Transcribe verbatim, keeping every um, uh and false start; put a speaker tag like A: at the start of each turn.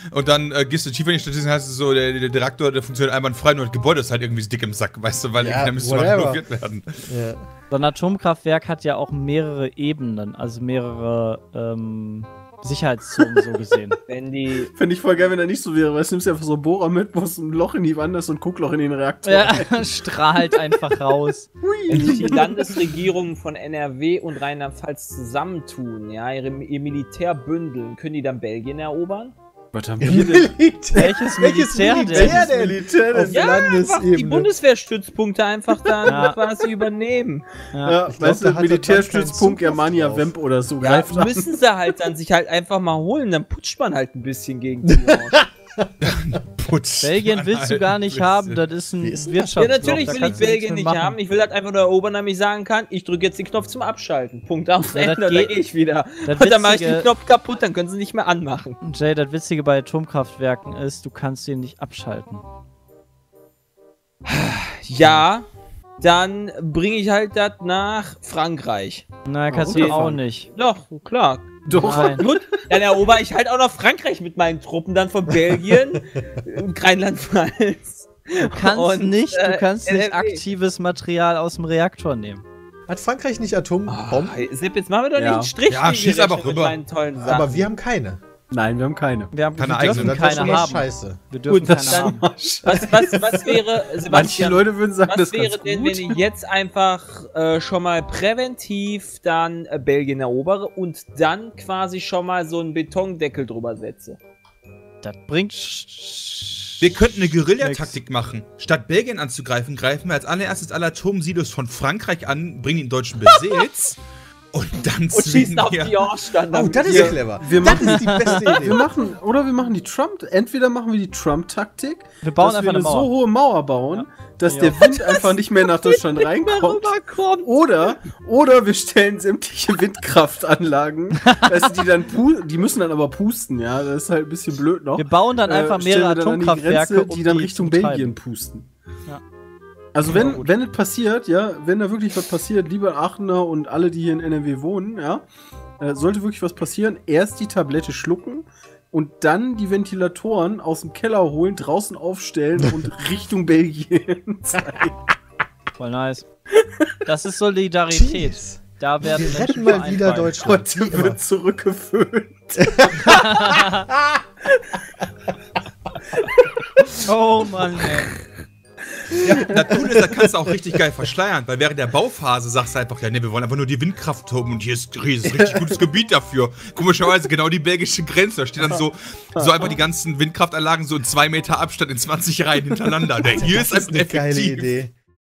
A: Und dann äh, gehst du tiefer in die Statistik, heißt es so, der, der, der Reaktor, der funktioniert einwandfrei, nur das Gebäude ist halt irgendwie so dick im Sack, weißt du, weil
B: Ja,
A: da müsste mal renoviert werden.
C: Ja. So ein Atomkraftwerk hat ja auch mehrere Ebenen, also mehrere ähm, Sicherheitszonen so gesehen.
D: Wenn die.
E: Fände ich voll geil, wenn er nicht so wäre, weil du nimmst einfach so einen Bohrer mit, wo es ein Loch in die Wand ist und ein Guckloch in den Reaktor.
C: Ja, strahlt einfach raus.
D: Wenn sich die Landesregierungen von N R W und Rheinland-Pfalz zusammentun, ja, ihre, ihr Militär bündeln, können die dann Belgien erobern?
E: Was haben wir denn?
C: Welches Militär denn?
B: Militär denn?
E: Militär denn?
B: Auf
D: Ja, einfach die
B: Landesebene.
D: Bundeswehrstützpunkte einfach dann
C: Ja.
D: quasi übernehmen.
C: Ja.
E: Ja,
B: Ich glaub,
E: weißt
B: da
E: du,
B: hat
E: Militärstützpunkt
B: der Trump keinen
E: Germania
B: Zugriff
E: Wemp oder so
D: Ja,
E: greift an.
D: müssen sie halt dann sich halt einfach mal holen, dann putscht man halt ein bisschen gegen die Orange.
A: Putz.
C: Belgien willst du gar nicht haben, das ist ein
B: Wie ist denn das?
D: Ja,
C: Wirtschaftsloch.
D: natürlich
C: da
D: will ich
C: kannst du nichts
D: Belgien
C: mit
D: nicht
C: machen.
D: haben. Ich will halt einfach nur erobern, damit ich sagen kann, ich drücke jetzt den Knopf zum Abschalten. Punkt aus,
C: Ja, das
D: Ende, dann
C: geht-
D: gehe ich wieder.
C: das
D: Und dann mache ich
C: Witzige-
D: den Knopf kaputt, dann können sie nicht mehr anmachen.
C: Jay, das Witzige bei Atomkraftwerken ist, du kannst den nicht abschalten.
D: Ja, dann bringe ich halt das nach Frankreich.
C: Na, kannst
E: okay.
C: du auch nicht.
D: Doch, klar.
E: Doch.
C: Nein.
D: Gut, dann erober ich halt auch noch Frankreich mit meinen Truppen, dann von Belgien und Rheinland-Pfalz.
C: Du kannst
D: Und,
C: nicht, du
D: äh,
C: kannst
D: N R W.
C: nicht aktives Material aus dem Reaktor nehmen.
B: Hat Frankreich nicht
D: Oh,
B: Atombomben?
D: Sepp, jetzt machen wir doch nicht
E: Ja.
D: einen Strich.
A: Ja,
D: durch die
A: schieß aber
D: Rechnung mit
A: rüber.
D: meinen tollen Sachen.
B: Aber wir haben keine.
E: Nein, wir haben keine.
C: Wir, haben,
A: Keine
C: wir
A: eigene,
C: dürfen
B: Das wäre
C: keine
B: schon mal
C: haben.
B: scheiße.
C: Wir dürfen
D: Gut,
C: keine
D: dann-
C: haben.
D: was, was, was wäre,
E: Manche
D: Sebastian,
E: Leute würden sagen, das
D: was wäre
E: ist
D: denn,
E: ganz
D: wenn
E: gut.
D: ich jetzt einfach äh, schon mal präventiv dann äh, Belgien erobere und dann quasi schon mal so einen Betondeckel drüber setze?
C: Das bringt.
A: Wir könnten eine Guerillataktik machen. Statt Belgien anzugreifen, greifen wir als allererstes alle Atomsilos von Frankreich an, bringen die in deutschen Besitz und dann
D: Und schießen auf
A: wir-
D: die Ohrstand.
B: Oh, das ist
E: Wir-
B: clever.
E: wir
B: das
E: machen-
B: ist die beste
E: Wir
B: Idee.
E: machen, oder wir machen die Trump, entweder machen wir die Trump-Taktik,
C: Wir bauen
E: dass
C: einfach
E: wir
C: eine
E: eine
C: Mauer.
E: so hohe Mauer bauen, dass
C: Ja.
E: der Wind einfach nicht mehr nach Deutschland reinkommt.
D: rüberkommt.
E: Oder, oder wir stellen sämtliche Windkraftanlagen, weißt du, die dann pu die müssen dann aber pusten, ja, das ist halt ein bisschen blöd noch.
C: Wir bauen dann einfach
E: Äh, stellen
C: mehrere
E: wir dann an die
C: Atomkraftwerke,
E: Grenze, die
C: um
E: dann
C: die
E: Richtung
C: zu betreiben.
E: Belgien pusten.
C: Ja.
E: Also
C: Ja,
E: wenn,
C: gut.
E: wenn es passiert, ja, wenn da wirklich was passiert, liebe Aachener und alle, die hier in N R W wohnen, ja, äh, sollte wirklich was passieren, erst die Tablette schlucken und dann die Ventilatoren aus dem Keller holen, draußen aufstellen und Richtung Belgien zeigen.
C: Voll nice. Das ist Solidarität.
B: Jeez.
C: Da werden
B: Wir retten
C: Menschen
B: mal wieder
C: vereinfacht.
B: Deutschland. Wie
E: Heute
B: immer.
E: wird zurückgeföhnt.
C: Oh Mann, ey.
A: Ja, Natur ist, da kannst du auch richtig geil verschleiern, weil während der Bauphase sagst du einfach, ja, ne, wir wollen einfach nur die Windkraft haben und hier ist, hier ist ein richtig gutes Gebiet dafür. Komischerweise genau die belgische Grenze, da steht dann so, so einfach die ganzen Windkraftanlagen so in zwei Meter Abstand in zwanzig Reihen hintereinander. Der hier ist
B: Das ist
A: einfach
B: eine geile
A: effektiv.
B: Idee.